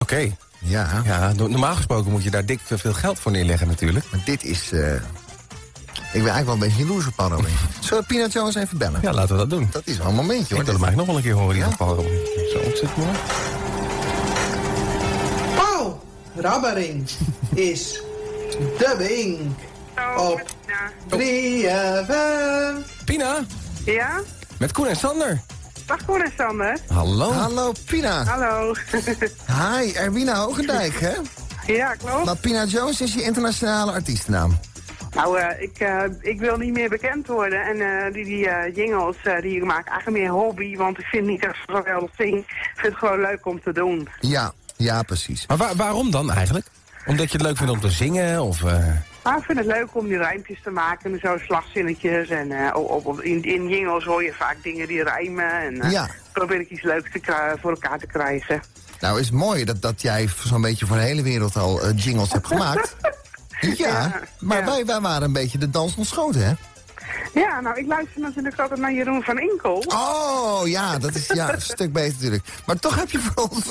Oké. Ja. Ja, normaal gesproken moet je daar dik veel geld voor neerleggen natuurlijk. Maar dit is... Ik ben eigenlijk wel een beetje jaloers op Paul Robin. Zullen we Pina Jones even bellen? Ja, laten we dat doen. Dat is wel een momentje, hoor. Ik wil hem eigenlijk nog wel een keer horen, die Paul Robin. Zo, zit mooi. Paul Rabbering is de Wink op 3FM. Pina, Ja? met Koen en Sander. Dag Koen en Sander. Hallo. Hallo, Pina. Hallo. Hi, Erwina Hoogendijk, hè? Ja, klopt. Maar Pina Jones is je internationale artiestennaam. Nou, ik wil niet meer bekend worden. En die jingles die ik maak, eigenlijk meer hobby. Want ik vind niet dat ik zo geweldig zing. Ik vind het gewoon leuk om te doen. Ja, precies. Maar waarom dan eigenlijk? Omdat je het leuk vindt om te zingen? Of, Maar ik vind het leuk om die rijmpjes te maken. En zo slagzinnetjes. En in jingles hoor je vaak dingen die rijmen. En probeer ik iets leuks voor elkaar te krijgen. Nou, is het mooi dat jij zo'n beetje voor de hele wereld al jingles hebt gemaakt. Ja, maar wij waren een beetje de dans ontschoten, hè? Ja, nou, ik luister natuurlijk altijd naar Jeroen van Inkel. Oh, ja, dat is een stuk beter natuurlijk. Maar toch heb je voor ons...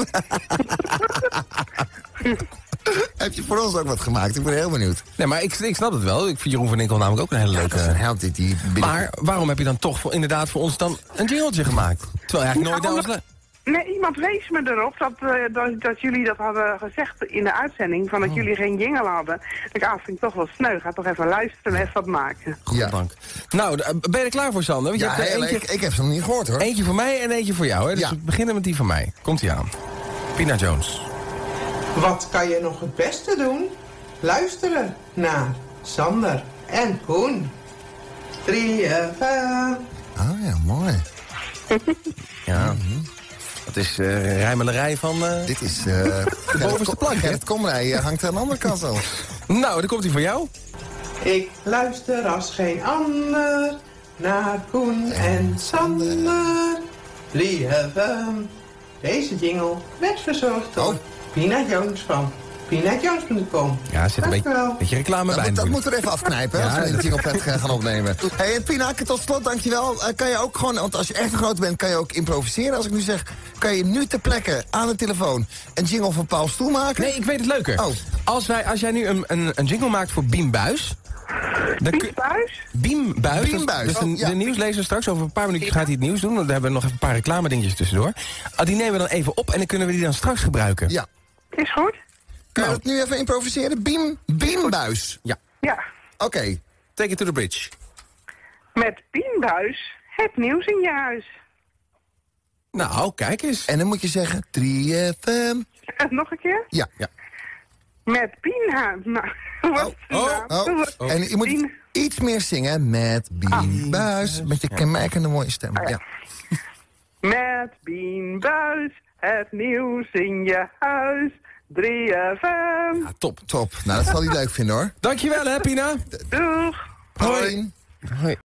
heb je voor ons ook wat gemaakt? Ik ben heel benieuwd. Nee, maar ik snap het wel. Ik vind Jeroen van Inkel namelijk ook een hele leuke... Maar waarom heb je dan toch inderdaad voor ons dan een jingletje gemaakt? Terwijl je eigenlijk nooit naar ons... Nee, iemand wees me erop dat jullie dat hadden gezegd in de uitzending, van dat jullie geen jingle hadden. Ik vind ik toch wel sneu. Ga toch even luisteren en even wat maken. Ja. Dank. Nou, ben je er klaar voor, Sander? Want ja, je hebt ik heb ze nog niet gehoord, hoor. Eentje voor mij en eentje voor jou, hè? Dus we beginnen met die van mij. Komt-ie aan. Pina Jones. Wat kan je nog het beste doen? Luisteren naar Sander en Koen. 3FM. Oh ja, mooi. Ja. Dat is rijmelerij van... Dit is... de bovenste plank, hè? Gerrit Komrij hangt aan de andere kant al. Nou, dan komt hij voor jou. Ik luister als geen ander naar Koen en Sander. 3FM. Deze jingle werd verzorgd door Pina Jones van PinaJones.com. Ja, er zit een beetje reclame bij. Dat moeten we er even afknijpen, als we de jinglepad gaan opnemen. Hey, Pina, tot slot, dankjewel. Kan je ook gewoon, want als je echt een grote bent, kan je ook improviseren. Als ik nu zeg, kan je nu ter plekke aan de telefoon een jingle van Paul Stoel maken? Nee, ik weet het leuker. Oh. Als jij nu een jingle maakt voor Biem Buijs... Biembuis? Biembuijs. Biembuis. Dus de nieuwslezer straks, over een paar minuutjes gaat hij het nieuws doen. Dan hebben we nog even een paar reclame dingetjes tussendoor. Die nemen we dan even op en dan kunnen we die dan straks gebruiken. Ja. Is goed. Kan je dat nu even improviseren? Biembuis. Ja. Ja. Oké. Take it to the bridge. Met Biembuis, het nieuws in je huis. Nou, kijk eens. En dan moet je zeggen 3FM. Nog een keer? Ja. Met Bienhuis. Nou, En je moet iets meer zingen met Biembuis. Met je kenmerkende mooie stem. Ja. Met Biembuis, het nieuws in je huis. 3FM. Ja, top. Nou, dat zal hij leuk vinden, hoor. Dankjewel, hè, Pina. Doeg. Hoi. Hoi.